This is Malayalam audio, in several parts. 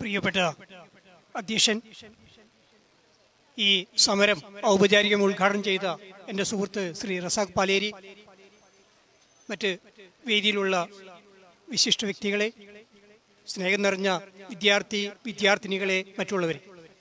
പ്രിയപ്പെട്ട അധ്യക്ഷൻ, ഈ സമരം ഔപചാരികം ഉദ്ഘാടനം ചെയ്ത എൻ്റെ സുഹൃത്ത് ശ്രീ റസാഖ് പാലേരി, മറ്റ് വേദിയിലുള്ള വിശിഷ്ട വ്യക്തികളെ, സ്നേഹം നിറഞ്ഞ വിദ്യാർത്ഥിനികളെ, മറ്റുള്ളവരെ,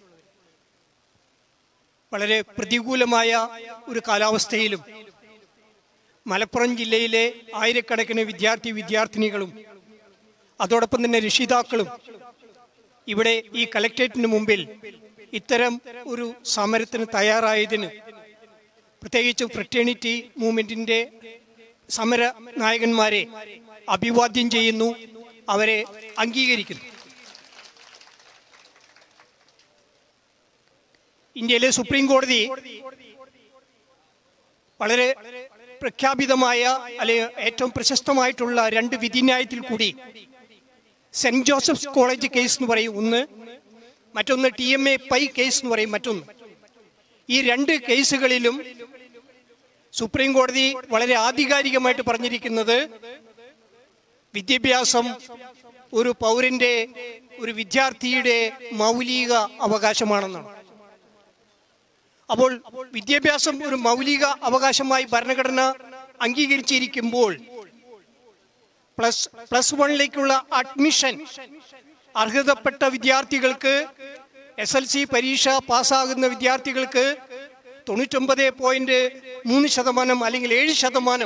വളരെ പ്രതികൂലമായ ഒരു കാലാവസ്ഥയിലും മലപ്പുറം ജില്ലയിലെ ആയിരക്കണക്കിന് വിദ്യാർത്ഥിനികളും അതോടൊപ്പം തന്നെ രക്ഷിതാക്കളും ഇവിടെ ഈ കളക്ടറേറ്റിന് മുമ്പിൽ ഇത്തരം ഒരു സമരത്തിന് തയ്യാറായതിന് പ്രത്യേകിച്ച് ഫ്രറ്റേണിറ്റി മൂവ്മെന്റിന്റെ സമര നായകന്മാരെ അഭിവാദ്യം ചെയ്യുന്നു, അവരെ അംഗീകരിക്കുന്നു. ഇന്ത്യയിലെ സുപ്രീം കോടതി വളരെ പ്രഖ്യാപിതമായ അല്ലെങ്കിൽ ഏറ്റവും പ്രശസ്തമായിട്ടുള്ള രണ്ട് വിധിന്യായത്തിൽ കൂടി സെന്റ് ജോസഫ്സ് കോളേജ് കേസ് എന്ന് പറയും ഒന്ന്, മറ്റൊന്ന് TMA പൈ കേസ് എന്ന് പറയും മറ്റൊന്ന്. ഈ രണ്ട് കേസുകളിലും സുപ്രീം കോടതി വളരെ ആധികാരികമായിട്ട് പറഞ്ഞിരിക്കുന്നത് വിദ്യാഭ്യാസം ഒരു പൗരന്റെ, ഒരു വിദ്യാർത്ഥിയുടെ മൗലിക അവകാശമാണെന്നാണ്. അപ്പോൾ വിദ്യാഭ്യാസം ഒരു മൗലിക അവകാശമായി ഭരണഘടന അംഗീകരിച്ചിരിക്കുമ്പോൾ പ്ലസ് വണ്ണിലേക്കുള്ള അഡ്മിഷൻ അർഹതപ്പെട്ട വിദ്യാർത്ഥികൾക്ക്, SLC പരീക്ഷ പാസ്സാകുന്ന വിദ്യാർത്ഥികൾക്ക് 99.3% അല്ലെങ്കിൽ 7%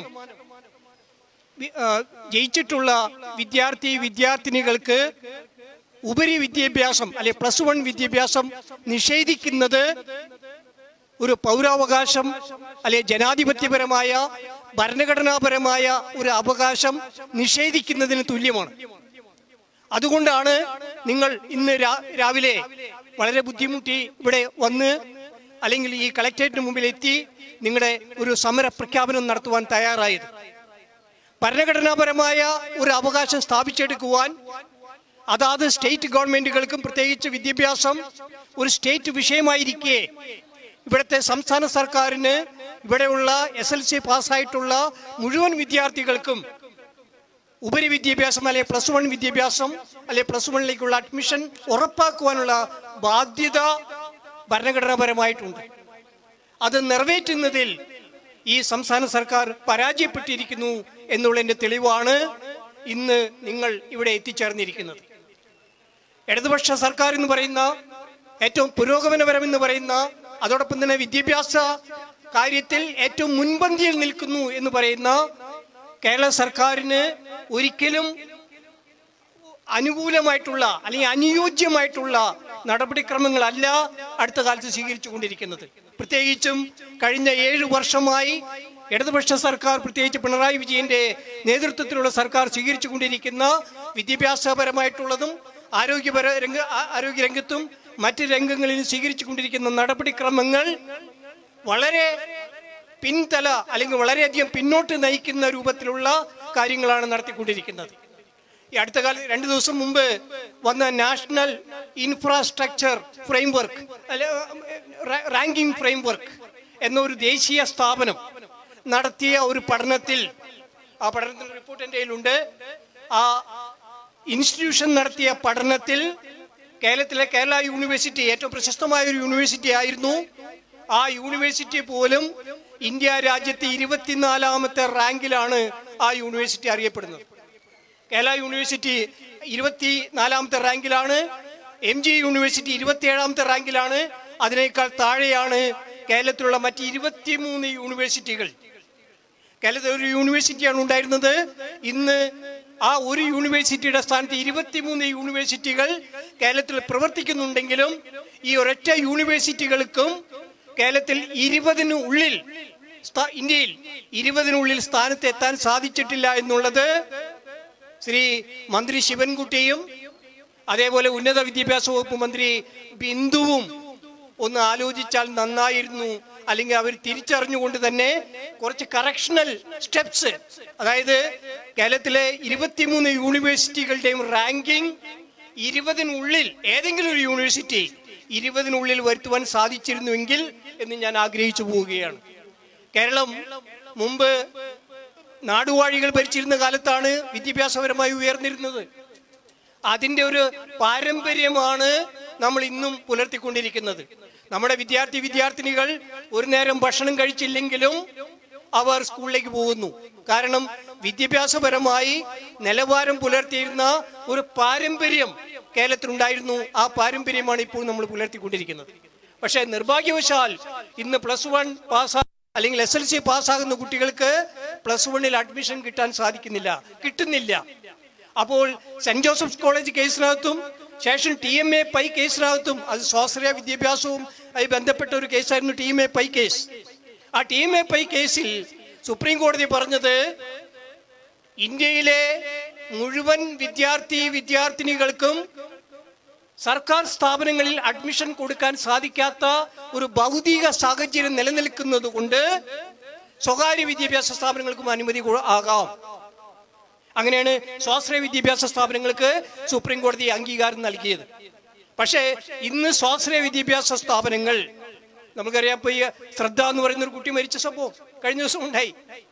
ജയിച്ചിട്ടുള്ള വിദ്യാർത്ഥിനികൾക്ക് ഉപരി വിദ്യാഭ്യാസം അല്ലെങ്കിൽ +1 വിദ്യാഭ്യാസം നിഷേധിക്കുന്നത് ഒരു പൗരാവകാശം അല്ലെങ്കിൽ ജനാധിപത്യപരമായ ഭരണഘടനാപരമായ ഒരു അവകാശം നിഷേധിക്കുന്നതിന് തുല്യമാണ്. അതുകൊണ്ടാണ് നിങ്ങൾ ഇന്ന് രാവിലെ വളരെ ബുദ്ധിമുട്ടി ഇവിടെ വന്ന് അല്ലെങ്കിൽ ഈ കളക്ടറേറ്റിന് മുമ്പിൽ എത്തി നിങ്ങളുടെ ഒരു സമര പ്രഖ്യാപനം നടത്തുവാൻ തയ്യാറായത്. ഭരണഘടനാപരമായ ഒരു അവകാശം സ്ഥാപിച്ചെടുക്കുവാൻ അതാത് സ്റ്റേറ്റ് ഗവൺമെന്റുകൾക്കും, പ്രത്യേകിച്ച് വിദ്യാഭ്യാസം ഒരു സ്റ്റേറ്റ് വിഷയമായിരിക്കെ ഇവിടുത്തെ സംസ്ഥാന സർക്കാരിന് ഇവിടെയുള്ള SLC പാസ്സായിട്ടുള്ള മുഴുവൻ വിദ്യാർത്ഥികൾക്കും ഉപരി വിദ്യാഭ്യാസം അല്ലെങ്കിൽ +1 വിദ്യാഭ്യാസം അല്ലെങ്കിൽ +1ലേക്കുള്ള അഡ്മിഷൻ ഉറപ്പാക്കുവാനുള്ള ബാധ്യത ഭരണഘടനാപരമായിട്ടുണ്ട്. അത് നിറവേറ്റുന്നതിൽ ഈ സംസ്ഥാന സർക്കാർ പരാജയപ്പെട്ടിരിക്കുന്നു എന്നുള്ളതിന്റെ തെളിവാണ് ഇന്ന് നിങ്ങൾ ഇവിടെ എത്തിച്ചേർന്നിരിക്കുന്നത്. ഇടതുപക്ഷ സർക്കാർ എന്ന് പറയുന്ന, ഏറ്റവും പുരോഗമനപരമെന്ന് പറയുന്ന, അതോടൊപ്പം തന്നെ വിദ്യാഭ്യാസ കാര്യത്തിൽ ഏറ്റവും മുൻപന്തിയിൽ നിൽക്കുന്നു എന്ന് പറയുന്ന കേരള സർക്കാരിന് ഒരിക്കലും അനുകൂലമായിട്ടുള്ള അല്ലെങ്കിൽ അനുയോജ്യമായിട്ടുള്ള നടപടിക്രമങ്ങളല്ല അടുത്ത കാലത്ത് സ്വീകരിച്ചു കൊണ്ടിരിക്കുന്നത്. പ്രത്യേകിച്ചും കഴിഞ്ഞ 7 വർഷമായി ഇടതുപക്ഷ സർക്കാർ, പ്രത്യേകിച്ച് പിണറായി വിജയന്റെ നേതൃത്വത്തിലുള്ള സർക്കാർ സ്വീകരിച്ചു കൊണ്ടിരിക്കുന്ന വിദ്യാഭ്യാസപരമായിട്ടുള്ളതും ആരോഗ്യരംഗത്തും മറ്റ് രംഗങ്ങളിലും സ്വീകരിച്ചു കൊണ്ടിരിക്കുന്ന നടപടിക്രമങ്ങൾ വളരെ പിൻതല അല്ലെങ്കിൽ വളരെയധികം പിന്നോട്ട് നയിക്കുന്ന രൂപത്തിലുള്ള കാര്യങ്ങളാണ് നടത്തിക്കൊണ്ടിരിക്കുന്നത്. ഈ അടുത്ത കാലം 2 ദിവസം മുമ്പ് വന്ന national infrastructure framework, ranking framework എന്നൊരു ദേശീയ സ്ഥാപനം നടത്തിയ ഒരു പഠനത്തിൽ, ആ പഠനത്തിന്റെ റിപ്പോർട്ട് എൻ്റെ കയ്യിലുണ്ട്. ആ ഇൻസ്റ്റിറ്റ്യൂഷൻ നടത്തിയ പഠനത്തിൽ കേരളത്തിലെ കേരള യൂണിവേഴ്സിറ്റി ഏറ്റവും പ്രശസ്തമായ ഒരു യൂണിവേഴ്സിറ്റി ആയിരുന്നു. ആ യൂണിവേഴ്സിറ്റി പോലും ഇന്ത്യ രാജ്യത്തെ 24ാമത്തെ റാങ്കിലാണ് ആ യൂണിവേഴ്സിറ്റി അറിയപ്പെടുന്നത്. കേരള യൂണിവേഴ്സിറ്റി 24ാമത്തെ റാങ്കിലാണ്. MG യൂണിവേഴ്സിറ്റി 27ാമത്തെ റാങ്കിലാണ്. അതിനേക്കാൾ താഴെയാണ് കേരളത്തിലുള്ള മറ്റ് 23 യൂണിവേഴ്സിറ്റികൾ. കേരളത്തിൽ ഒരു യൂണിവേഴ്സിറ്റിയാണ് ഉണ്ടായിരുന്നത്. ഇന്ന് ആ ഒരു യൂണിവേഴ്സിറ്റിയുടെ സ്ഥാനത്ത് 23 യൂണിവേഴ്സിറ്റികൾ കേരളത്തിൽ പ്രവർത്തിക്കുന്നുണ്ടെങ്കിലും ഈ ഒരൊറ്റ യൂണിവേഴ്സിറ്റികൾക്കും കേരളത്തിൽ ഇന്ത്യയിൽ 20-നുള്ളിൽ സ്ഥാനത്ത് എത്താൻ സാധിച്ചിട്ടില്ല എന്നുള്ളത് ശ്രീ മന്ത്രി ശിവൻകുട്ടിയും അതേപോലെ ഉന്നത വിദ്യാഭ്യാസ വകുപ്പ് മന്ത്രി ബിന്ദുവും ഒന്ന് ആലോചിച്ചാൽ നന്നായിരുന്നു. അല്ലെങ്കിൽ അവർ തിരിച്ചറിഞ്ഞുകൊണ്ട് തന്നെ കുറച്ച് കറക്ഷണൽ സ്റ്റെപ്സ്, അതായത് കേരളത്തിലെ 23 യൂണിവേഴ്സിറ്റികളുടെയും റാങ്കിംഗ് 20-നുള്ളിൽ ഏതെങ്കിലും ഒരു യൂണിവേഴ്സിറ്റി 20-നുള്ളിൽ വരുത്തുവാൻ സാധിച്ചിരുന്നുവെങ്കിൽ എന്ന് ഞാൻ ആഗ്രഹിച്ചു പോവുകയാണ്. കേരളം മുമ്പ് നാടുവാഴികൾ ഭരിച്ചിരുന്ന കാലത്താണ് വിദ്യാഭ്യാസപരമായി ഉയർന്നിരുന്നത്. അതിൻ്റെ ഒരു പാരമ്പര്യമാണ് നമ്മൾ ഇന്നും പുലർത്തിക്കൊണ്ടിരിക്കുന്നത്. നമ്മുടെ വിദ്യാർത്ഥിനികൾ ഒരു നേരം ഭക്ഷണം കഴിച്ചില്ലെങ്കിലും അവർ സ്കൂളിലേക്ക് പോകുന്നു. കാരണം വിദ്യാഭ്യാസപരമായി നിലവാരം പുലർത്തിയിരുന്ന ഒരു പാരമ്പര്യം കേരളത്തിലുണ്ടായിരുന്നു. ആ പാരമ്പര്യമാണ് ഇപ്പോൾ നമ്മൾ പുലർത്തിക്കൊണ്ടിരിക്കുന്നത്. പക്ഷേ നിർഭാഗ്യവശാൽ ഇന്ന് +1 പാസ്സാ അല്ലെങ്കിൽ SLC പാസ്സാകുന്ന കുട്ടികൾക്ക് +1 അഡ്മിഷൻ കിട്ടുന്നില്ല. അപ്പോൾ സെന്റ് ജോസഫ്സ് കോളേജ് കേസിനകത്തും ശേഷം TMA പൈ കേസിനകത്തും, അത് സ്വാശ്രയ വിദ്യാഭ്യാസവും ആയി ബന്ധപ്പെട്ട ഒരു കേസായിരുന്നു TMA പൈ കേസ്. ആ TMA പൈ കേസിൽ സുപ്രീം കോടതി പറഞ്ഞത് ഇന്ത്യയിലെ മുഴുവൻ വിദ്യാർത്ഥിനികൾക്കും സർക്കാർ സ്ഥാപനങ്ങളിൽ അഡ്മിഷൻ കൊടുക്കാൻ സാധിക്കാത്ത ഒരു ഭൗതിക സാഹചര്യം നിലനിൽക്കുന്നത് കൊണ്ട് സ്വകാര്യ വിദ്യാഭ്യാസ സ്ഥാപനങ്ങൾക്കും അനുമതി ആകാം. അങ്ങനെയാണ് സ്വാശ്രയ വിദ്യാഭ്യാസ സ്ഥാപനങ്ങൾക്ക് സുപ്രീം കോടതി അംഗീകാരം നൽകിയത്. പക്ഷേ ഇന്ന് സ്വാശ്രയ വിദ്യാഭ്യാസ സ്ഥാപനങ്ങൾ, നമുക്കറിയാം, ഇപ്പൊ ഈ ശ്രദ്ധ എന്ന് പറയുന്ന ഒരു കുട്ടി മരിച്ച സംഭവം കഴിഞ്ഞ ദിവസം ഉണ്ടായി.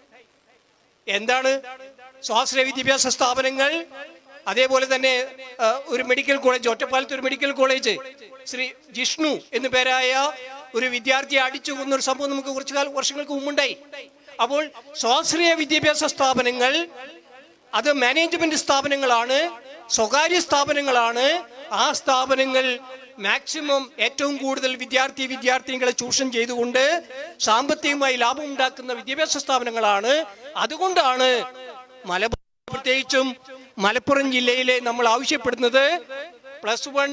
എന്താണ് സ്വാശ്രയ വിദ്യാഭ്യാസ സ്ഥാപനങ്ങൾ? അതേപോലെ തന്നെ ഒരു മെഡിക്കൽ കോളേജ്, ഒറ്റപ്പാലത്ത് ഒരു മെഡിക്കൽ കോളേജ്, ശ്രീ ജിഷ്ണു എന്നു പേരായ ഒരു വിദ്യാർത്ഥിയെ അടിച്ചു കൊന്നൊരു സംഭവം നമുക്ക് വർഷങ്ങൾക്ക് മുമ്പുണ്ടായി. അപ്പോൾ സ്വാശ്രയ വിദ്യാഭ്യാസ സ്ഥാപനങ്ങൾ അത് മാനേജ്മെന്റ് സ്ഥാപനങ്ങളാണ്, സ്വകാര്യ സ്ഥാപനങ്ങളാണ്. ആ സ്ഥാപനങ്ങൾ മാക്സിമം ഏറ്റവും കൂടുതൽ വിദ്യാർത്ഥിനികളെ ചൂഷണം ചെയ്തുകൊണ്ട് സാമ്പത്തികമായി ലാഭം ഉണ്ടാക്കുന്ന വിദ്യാഭ്യാസ സ്ഥാപനങ്ങളാണ്. അതുകൊണ്ടാണ് പ്രത്യേകിച്ചും മലപ്പുറം ജില്ലയിലെ നമ്മൾ ആവശ്യപ്പെടുന്നത് +1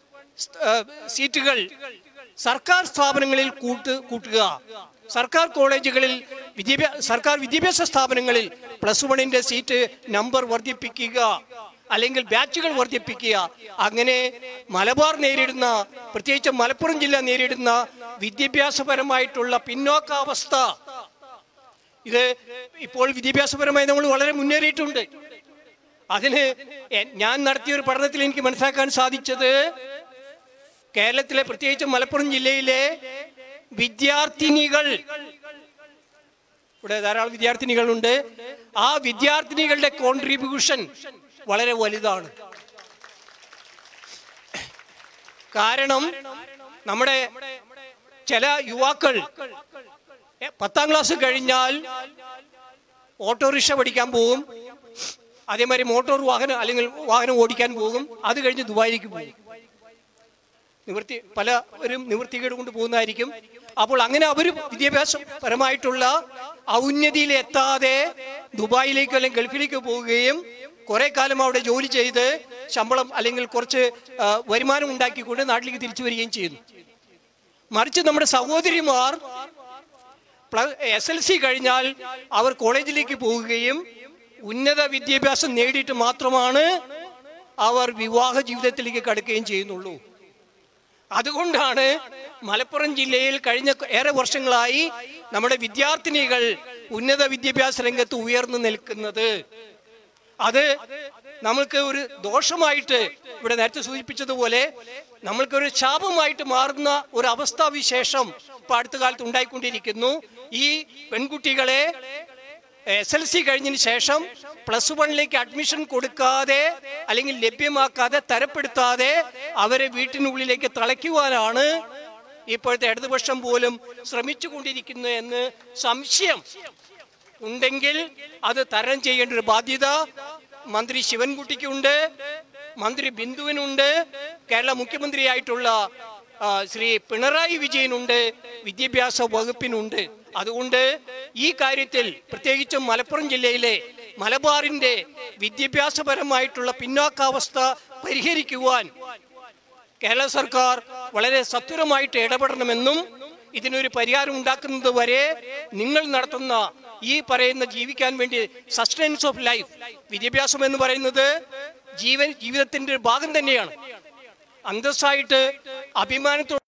സീറ്റുകൾ സർക്കാർ സ്ഥാപനങ്ങളിൽ കൂട്ടുക. സർക്കാർ കോളേജുകളിൽ, സർക്കാർ വിദ്യാഭ്യാസ സ്ഥാപനങ്ങളിൽ +1 സീറ്റ് നമ്പർ വർദ്ധിപ്പിക്കുക, അല്ലെങ്കിൽ ബാച്ചുകൾ വർദ്ധിപ്പിക്കുക. അങ്ങനെ മലബാർ നേരിടുന്ന, പ്രത്യേകിച്ച് മലപ്പുറം ജില്ല നേരിടുന്ന വിദ്യാഭ്യാസപരമായിട്ടുള്ള പിന്നോക്കാവസ്ഥ, ഇത് ഇപ്പോൾ വിദ്യാഭ്യാസപരമായി നമ്മൾ വളരെ മുന്നേറിയിട്ടുണ്ട്. അതിന് ഞാൻ നടത്തിയ ഒരു പഠനത്തിൽ എനിക്ക് മനസ്സിലാക്കാൻ സാധിച്ചത്, കേരളത്തിലെ പ്രത്യേകിച്ച് മലപ്പുറം ജില്ലയിലെ ഇവിടെ ധാരാളം വിദ്യാർത്ഥിനികളുണ്ട്. ആ വിദ്യാർത്ഥിനികളുടെ കോൺട്രിബ്യൂഷൻ വളരെ വലുതാണ്. കാരണം നമ്മുടെ ചില യുവാക്കൾ 10ാം ക്ലാസ് കഴിഞ്ഞാൽ ഓട്ടോറിക്ഷ പഠിക്കാൻ പോകും, അതേമാതിരി മോട്ടോർ വാഹനം അല്ലെങ്കിൽ വാഹനം ഓടിക്കാൻ പോകും, അത് കഴിഞ്ഞ് ദുബായിലേക്ക് പോകും. പലരും നിവൃത്തികേട് കൊണ്ട് പോകുന്നതായിരിക്കും. അപ്പോൾ അങ്ങനെ അവർ വിദ്യാഭ്യാസപരമായിട്ടുള്ള ഔന്നതിയിൽ എത്താതെ ദുബായിലേക്കോ അല്ലെങ്കിൽ ഗൾഫിലേക്ക് പോവുകയും കുറെ കാലം അവിടെ ജോലി ചെയ്ത് ശമ്പളം അല്ലെങ്കിൽ കുറച്ച് വരുമാനം ഉണ്ടാക്കിക്കൊണ്ട് നാട്ടിലേക്ക് തിരിച്ചു വരികയും ചെയ്യുന്നു. മറിച്ച് നമ്മുടെ സഹോദരിമാർ SLC കഴിഞ്ഞാൽ അവർ കോളേജിലേക്ക് പോവുകയും ഉന്നത വിദ്യാഭ്യാസം നേടിയിട്ട് മാത്രമാണ് അവർ വിവാഹ ജീവിതത്തിലേക്ക് കടക്കുകയും ചെയ്യുന്നുള്ളൂ. അതുകൊണ്ടാണ് മലപ്പുറം ജില്ലയിൽ കഴിഞ്ഞ ഏറെ വർഷങ്ങളായി നമ്മുടെ വിദ്യാർത്ഥിനികൾ ഉന്നത വിദ്യാഭ്യാസ രംഗത്ത് ഉയർന്നു നിൽക്കുന്നത്. അത് നമ്മൾക്ക് ഒരു ദോഷമായിട്ട്, ഇവിടെ നേരത്തെ സൂചിപ്പിച്ചതുപോലെ നമ്മൾക്കൊരു ശാപമായിട്ട് മാറുന്ന ഒരു അവസ്ഥാവിശേഷം ഇപ്പൊ അടുത്ത കാലത്ത് ഉണ്ടായിക്കൊണ്ടിരിക്കുന്നു. ഈ പെൺകുട്ടികളെ SLC കഴിഞ്ഞതിന് ശേഷം +1 അഡ്മിഷൻ കൊടുക്കാതെ അല്ലെങ്കിൽ ലഭ്യമാക്കാതെ, തരപ്പെടുത്താതെ അവരെ വീട്ടിനുള്ളിലേക്ക് തളയ്ക്കുവാനാണ് ഇപ്പോഴത്തെ ഇടതുപക്ഷം പോലും ശ്രമിച്ചുകൊണ്ടിരിക്കുന്നു എന്ന് സംശയം ഉണ്ടെങ്കിൽ അത് തരണം ചെയ്യേണ്ട ഒരു ബാധ്യത മന്ത്രി ശിവൻകുട്ടിക്കുണ്ട്, മന്ത്രി ബിന്ദുവിനുണ്ട്, കേരള മുഖ്യമന്ത്രിയായിട്ടുള്ള ശ്രീ പിണറായി വിജയനുണ്ട്, വിദ്യാഭ്യാസ വകുപ്പിനുണ്ട്. അതുകൊണ്ട് ഈ കാര്യത്തിൽ പ്രത്യേകിച്ചും മലപ്പുറം ജില്ലയിലെ മലബാറിന്റെ വിദ്യാഭ്യാസപരമായിട്ടുള്ള പിന്നോക്കാവസ്ഥ പരിഹരിക്കുവാൻ കേരള സർക്കാർ വളരെ സത്വരമായിട്ട് ഇടപെടണമെന്നും ഇതിനൊരു പരിഹാരം ഉണ്ടാക്കുന്നത് വരെ നിങ്ങൾ നടത്തുന്ന ഈ പറയുന്ന ജീവിക്കാൻ വേണ്ടി സസ്റ്റൈനൻസ് ഓഫ് ലൈഫ്, വിദ്യാഭ്യാസം എന്ന് പറയുന്നത് ജീവിതത്തിന്റെ ഒരു ഭാഗം തന്നെയാണ്. അന്തസ്സായിട്ട് അഭിമാനത്തോടെ